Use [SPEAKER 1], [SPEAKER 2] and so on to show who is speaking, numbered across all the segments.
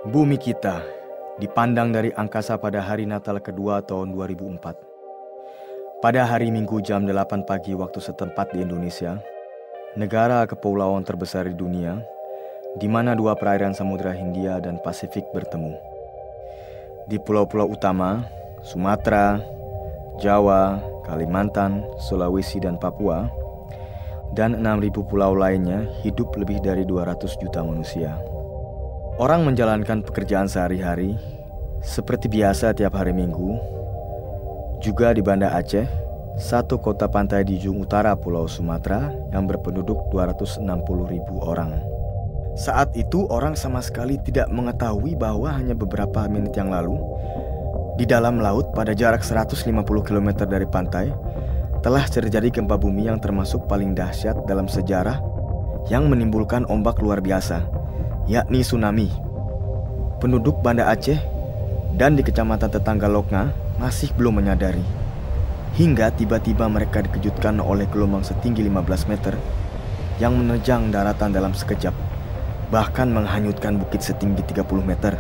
[SPEAKER 1] Bumi kita dipandang dari angkasa pada hari Natal kedua tahun 2004. Pada hari Minggu jam 8 pagi waktu setempat di Indonesia, negara kepulauan terbesar di dunia, di mana dua perairan Samudra Hindia dan Pasifik bertemu. Di pulau-pulau utama, Sumatera, Jawa, Kalimantan, Sulawesi, dan Papua, dan 6.000 pulau lainnya hidup lebih dari 200 juta manusia. Orang menjalankan pekerjaan sehari-hari seperti biasa tiap hari Minggu. Juga di Banda Aceh, satu kota pantai di ujung utara Pulau Sumatera yang berpenduduk 260.000 orang. Saat itu orang sama sekali tidak mengetahui bahwa hanya beberapa menit yang lalu, di dalam laut pada jarak 150 km dari pantai, telah terjadi gempa bumi yang termasuk paling dahsyat dalam sejarah yang menimbulkan ombak luar biasa, yakni tsunami. Penduduk Banda Aceh dan di kecamatan tetangga Loknga masih belum menyadari, hingga tiba-tiba mereka dikejutkan oleh gelombang setinggi 15 meter yang menerjang daratan dalam sekejap, bahkan menghanyutkan bukit setinggi 30 meter.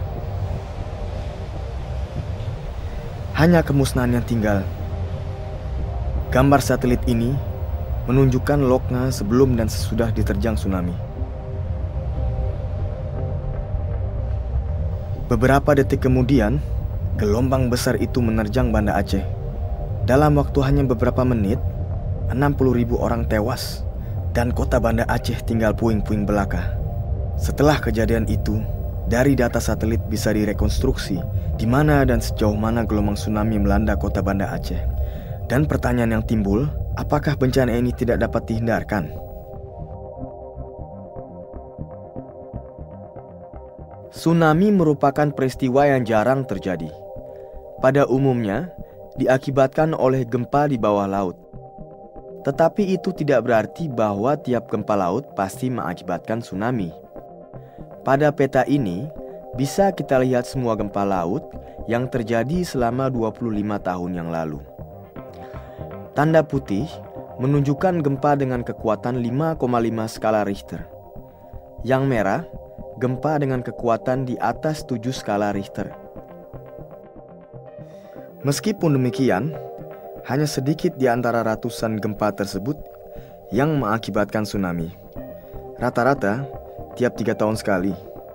[SPEAKER 1] Hanya kemusnahan yang tinggal. Gambar satelit ini menunjukkan Loknga sebelum dan sesudah diterjang tsunami. Beberapa detik kemudian, gelombang besar itu menerjang Banda Aceh. Dalam waktu hanya beberapa menit, 60.000 orang tewas dan kota Banda Aceh tinggal puing-puing belaka. Setelah kejadian itu, dari data satelit bisa direkonstruksi di mana dan sejauh mana gelombang tsunami melanda kota Banda Aceh. Dan pertanyaan yang timbul, apakah bencana ini tidak dapat dihindarkan? Tsunami merupakan peristiwa yang jarang terjadi. Pada umumnya, diakibatkan oleh gempa di bawah laut. Tetapi itu tidak berarti bahwa tiap gempa laut pasti mengakibatkan tsunami. Pada peta ini, bisa kita lihat semua gempa laut yang terjadi selama 25 tahun yang lalu. Tanda putih menunjukkan gempa dengan kekuatan 5,5 skala Richter. Yang merah, gempa dengan kekuatan di atas 7 skala Richter. Meskipun demikian, hanya sedikit di antara ratusan gempa tersebut yang mengakibatkan tsunami. Rata-rata tiap 3 tahun sekali.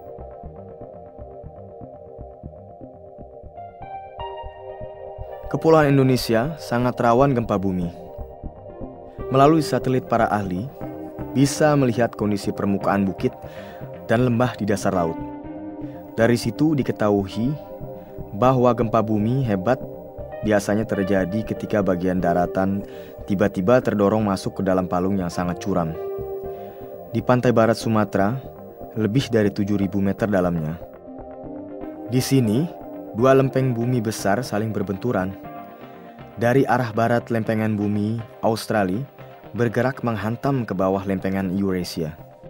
[SPEAKER 1] Kepulauan Indonesia sangat rawan gempa bumi. Melalui satelit para ahli, bisa melihat kondisi permukaan bukit dan lembah di dasar laut. Dari situ diketahui bahwa gempa bumi hebat biasanya terjadi ketika bagian daratan tiba-tiba terdorong masuk ke dalam palung yang sangat curam. Di pantai barat Sumatera, lebih dari 7.000 meter dalamnya. Di sini, dua lempeng bumi besar saling berbenturan. Dari arah barat lempengan bumi Australia bergerak menghantam ke bawah lempengan Eurasia.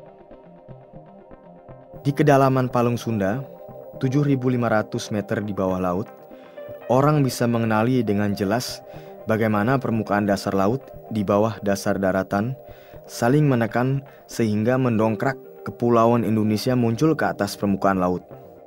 [SPEAKER 1] Di kedalaman Palung Sunda, 7.500 meter di bawah laut, orang bisa mengenali dengan jelas bagaimana permukaan dasar laut di bawah dasar daratan saling menekan sehingga mendongkrak kepulauan Indonesia muncul ke atas permukaan laut.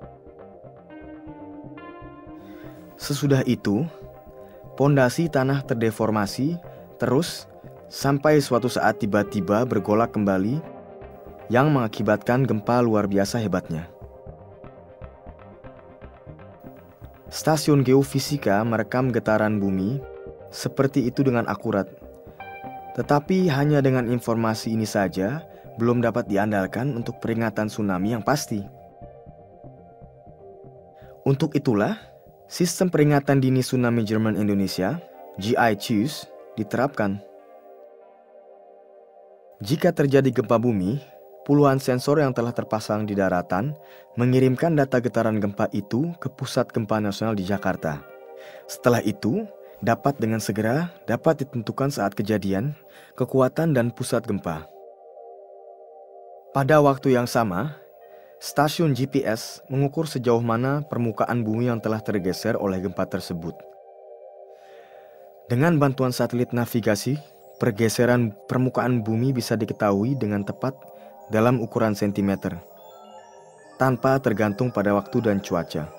[SPEAKER 1] Sesudah itu, pondasi tanah terdeformasi terus sampai suatu saat tiba-tiba bergolak kembali yang mengakibatkan gempa luar biasa hebatnya. Stasiun geofisika merekam getaran bumi seperti itu dengan akurat. Tetapi hanya dengan informasi ini saja belum dapat diandalkan untuk peringatan tsunami yang pasti. Untuk itulah, sistem peringatan dini tsunami Jerman Indonesia, GICUS, diterapkan. Jika terjadi gempa bumi, puluhan sensor yang telah terpasang di daratan mengirimkan data getaran gempa itu ke Pusat Gempa Nasional di Jakarta. Setelah itu, dapat dengan segera dapat ditentukan saat kejadian, kekuatan dan pusat gempa. Pada waktu yang sama, stasiun GPS mengukur sejauh mana permukaan bumi yang telah tergeser oleh gempa tersebut. Dengan bantuan satelit navigasi, pergeseran permukaan bumi bisa diketahui dengan tepat dalam ukuran sentimeter. tanpa tergantung pada waktu dan cuaca.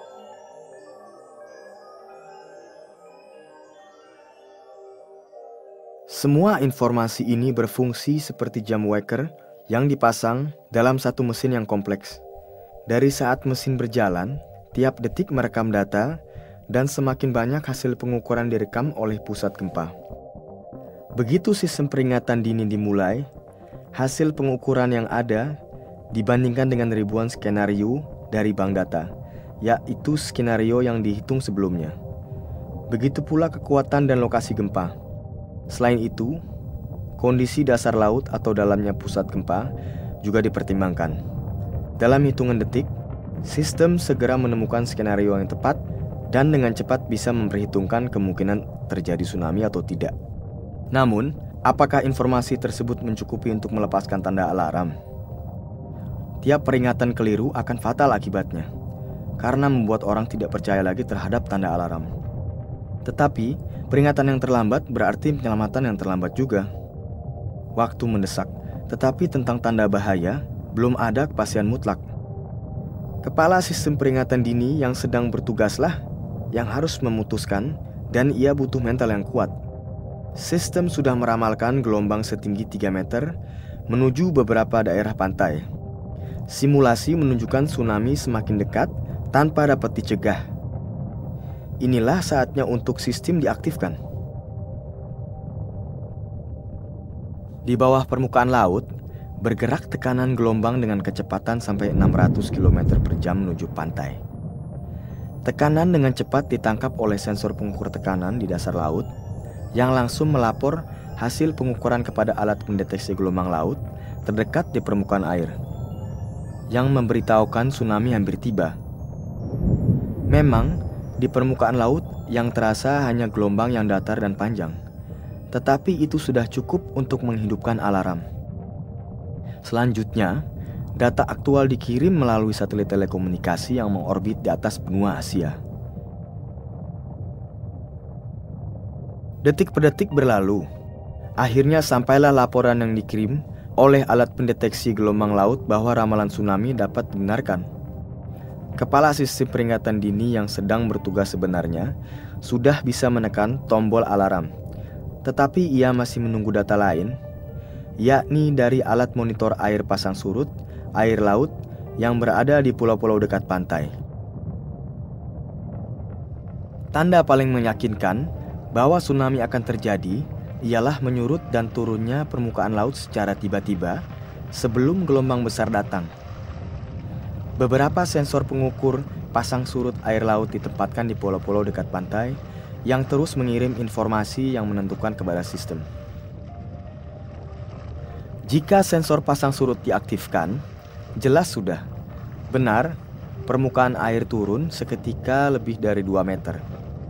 [SPEAKER 1] Semua informasi ini berfungsi seperti jam waker yang dipasang dalam satu mesin yang kompleks. Dari saat mesin berjalan, tiap detik merekam data dan semakin banyak hasil pengukuran direkam oleh pusat gempa. Begitu sistem peringatan dini dimulai, hasil pengukuran yang ada dibandingkan dengan ribuan skenario dari bank data, yaitu skenario yang dihitung sebelumnya. Begitu pula kekuatan dan lokasi gempa. Selain itu, kondisi dasar laut atau dalamnya pusat gempa juga dipertimbangkan. Dalam hitungan detik, sistem segera menemukan skenario yang tepat dan dengan cepat bisa memperhitungkan kemungkinan terjadi tsunami atau tidak. Namun, apakah informasi tersebut mencukupi untuk melepaskan tanda alarm? Tiap peringatan keliru akan fatal akibatnya, karena membuat orang tidak percaya lagi terhadap tanda alarm. Tetapi, peringatan yang terlambat berarti penyelamatan yang terlambat juga. Waktu mendesak, tetapi tentang tanda bahaya, belum ada kepastian mutlak. Kepala sistem peringatan dini yang sedang bertugaslah yang harus memutuskan, dan ia butuh mental yang kuat. Sistem sudah meramalkan gelombang setinggi 3 meter menuju beberapa daerah pantai. Simulasi menunjukkan tsunami semakin dekat tanpa dapat dicegah. Inilah saatnya untuk sistem diaktifkan. Di bawah permukaan laut, bergerak tekanan gelombang dengan kecepatan sampai 600 km per jam menuju pantai. Tekanan dengan cepat ditangkap oleh sensor pengukur tekanan di dasar laut yang langsung melapor hasil pengukuran kepada alat pendeteksi gelombang laut terdekat di permukaan air, yang memberitahukan tsunami hampir tiba. Memang, di permukaan laut yang terasa hanya gelombang yang datar dan panjang, tetapi itu sudah cukup untuk menghidupkan alarm. Selanjutnya, data aktual dikirim melalui satelit telekomunikasi yang mengorbit di atas benua Asia. Detik per detik berlalu. Akhirnya sampailah laporan yang dikirim oleh alat pendeteksi gelombang laut bahwa ramalan tsunami dapat dibenarkan. Kepala sistem peringatan dini yang sedang bertugas sebenarnya sudah bisa menekan tombol alarm, tetapi ia masih menunggu data lain, yakni dari alat monitor air pasang surut, air laut yang berada di pulau-pulau dekat pantai. Tanda paling meyakinkan bahwa tsunami akan terjadi ialah menyurut dan turunnya permukaan laut secara tiba-tiba sebelum gelombang besar datang. Beberapa sensor pengukur pasang surut air laut ditempatkan di pulau-pulau dekat pantai yang terus mengirim informasi yang menentukan kepada sistem. Jika sensor pasang surut diaktifkan, jelas sudah benar permukaan air turun seketika lebih dari 2 meter.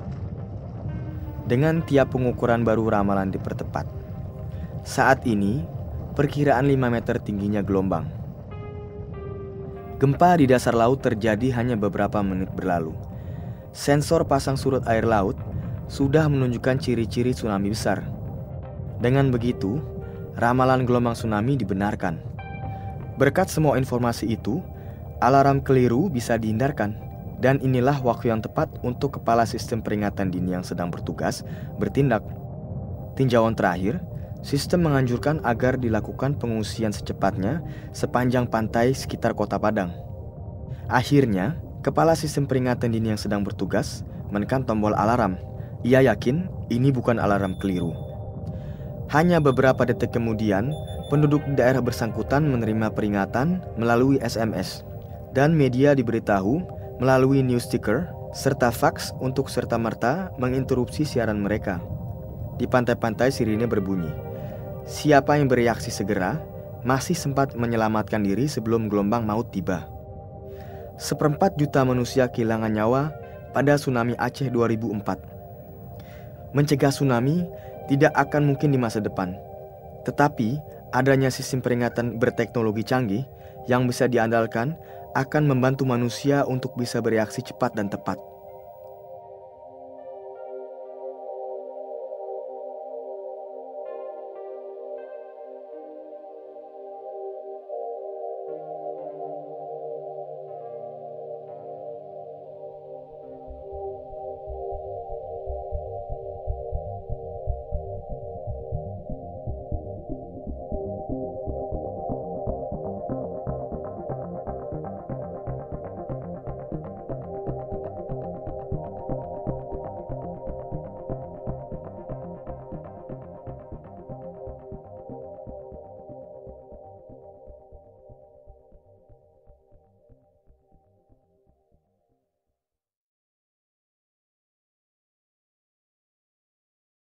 [SPEAKER 1] Dengan tiap pengukuran baru ramalan dipertepat. Saat ini, perkiraan 5 meter tingginya gelombang. Gempa di dasar laut terjadi hanya beberapa menit berlalu. Sensor pasang surut air laut sudah menunjukkan ciri-ciri tsunami besar. Dengan begitu, ramalan gelombang tsunami dibenarkan. Berkat semua informasi itu, alarm keliru bisa dihindarkan. Dan inilah waktu yang tepat untuk kepala sistem peringatan dini yang sedang bertugas bertindak. Tinjauan terakhir, sistem menganjurkan agar dilakukan pengungsian secepatnya sepanjang pantai sekitar Kota Padang. Akhirnya, kepala sistem peringatan dini yang sedang bertugas menekan tombol alarm. Ia yakin ini bukan alarm keliru. Hanya beberapa detik kemudian, penduduk daerah bersangkutan menerima peringatan melalui SMS, dan media diberitahu melalui news ticker serta fax untuk serta-merta menginterupsi siaran mereka. Di pantai-pantai sirine berbunyi. Siapa yang bereaksi segera masih sempat menyelamatkan diri sebelum gelombang maut tiba. 1/4 juta manusia kehilangan nyawa pada tsunami Aceh 2004. Mencegah tsunami tidak akan mungkin di masa depan. Tetapi, adanya sistem peringatan berteknologi canggih yang bisa diandalkan akan membantu manusia untuk bisa bereaksi cepat dan tepat.